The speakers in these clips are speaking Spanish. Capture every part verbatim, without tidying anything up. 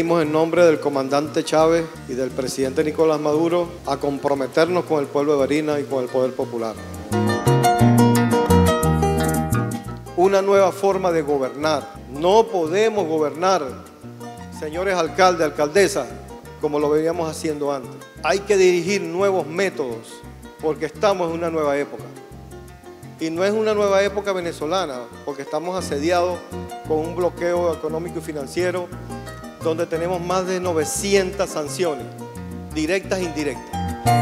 venimos en nombre del comandante Chávez y del presidente Nicolás Maduro a comprometernos con el pueblo de Barinas y con el poder popular. Una nueva forma de gobernar. No podemos gobernar, señores alcaldes, alcaldesas, como lo veníamos haciendo antes. Hay que dirigir nuevos métodos porque estamos en una nueva época. Y no es una nueva época venezolana, porque estamos asediados con un bloqueo económico y financiero donde tenemos más de novecientas sanciones, directas e indirectas.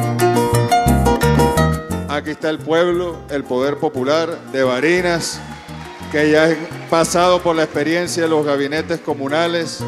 Aquí está el pueblo, el poder popular de Barinas, que ya ha pasado por la experiencia de los gabinetes comunales,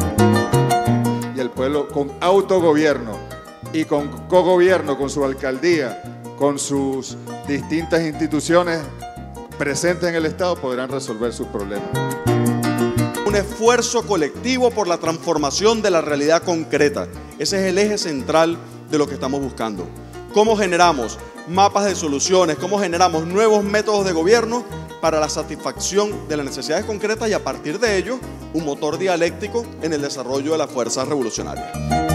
y el pueblo con autogobierno y con cogobierno, con su alcaldía, con sus distintas instituciones presentes en el Estado, podrán resolver sus problemas. Un esfuerzo colectivo por la transformación de la realidad concreta. Ese es el eje central de lo que estamos buscando. ¿Cómo generamos mapas de soluciones? ¿Cómo generamos nuevos métodos de gobierno para la satisfacción de las necesidades concretas y a partir de ello un motor dialéctico en el desarrollo de las fuerzas revolucionarias?